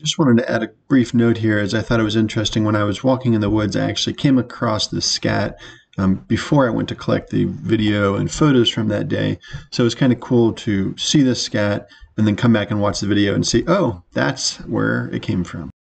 Just wanted to add a brief note here, as I thought it was interesting. When I was walking in the woods, I actually came across this scat before I went to collect the video and photos from that day. So it was kind of cool to see this scat and then come back and watch the video and see, oh, that's where it came from.